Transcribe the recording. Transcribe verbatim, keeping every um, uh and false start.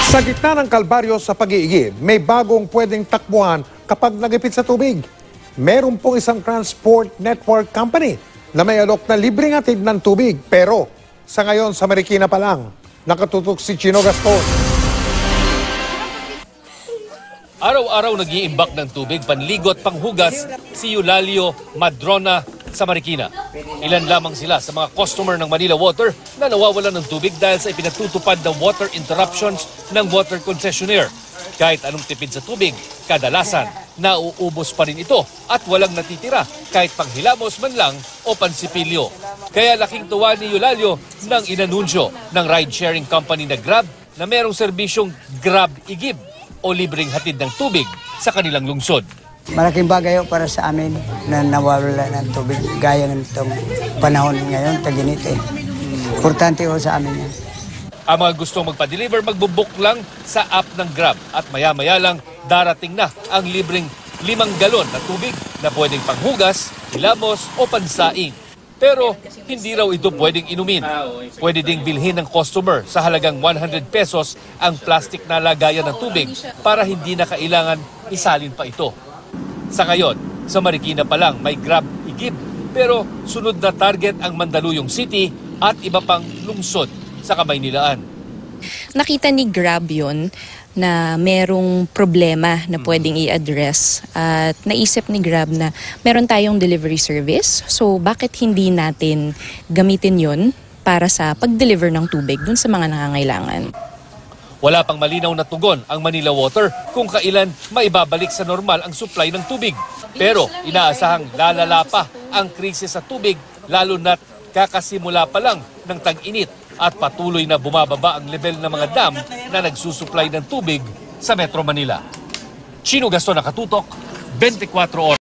Sa gitna ng kalbaryo sa pag-iigib, may bagong pwedeng takbuhan kapag nagipit sa tubig. Meron pong isang transport network company na may alok na libreng hatid ng tubig. Pero sa ngayon, sa Marikina pa lang, nakatutok si Chino Gaston. Araw-araw nag-iimbak ng tubig, panligo at panghugas si Eulalio Madrona sa Marikina. Ilan lamang sila sa mga customer ng Manila Water na nawawalan ng tubig dahil sa ipinatutupad na water interruptions ng water concessionaire. Kahit anong tipid sa tubig, kadalasan nauubos pa rin ito at walang natitira kahit panghilamos man lang o pansipilyo. Kaya laking tuwa ni Eulalio nang inanunsyo ng ride-sharing company na Grab na merong serbisyong Grab Igib o libreng hatid ng tubig sa kanilang lungsod. Malaking bagay para sa amin na nawawala ng tubig gaya ng itong panahon ngayon, taginit eh. Importante o sa amin yan. Ang mga gustong magpa-deliver, magbubook lang sa app ng Grab at maya-maya lang darating na ang libreng limang galon na tubig na pwedeng panghugas, hilamos o pansaing. Pero hindi raw ito pwedeng inumin. Pwede ding bilhin ng customer sa halagang one hundred pesos ang plastic na lagayan ng tubig para hindi na kailangan isalin pa ito. Sa ngayon, sa Marikina pa lang may Grab Igib, pero sunod na target ang Mandaluyong City at iba pang lungsod sa Kamaynilaan. Nakita ni Grab yun na merong problema na pwedeng i-address at naisip ni Grab na meron tayong delivery service. So bakit hindi natin gamitin yun para sa pag-deliver ng tubig dun sa mga nangangailangan? Wala pang malinaw na tugon ang Manila Water kung kailan maibabalik sa normal ang supply ng tubig. Pero inaasahang lalala pa ang krisis sa tubig lalo na't kakasimula pa lang ng tag-init at patuloy na bumababa ang level ng mga dam na nagsusupply ng tubig sa Metro Manila. Chino Gaston, nakatutok, twenty-four Oras.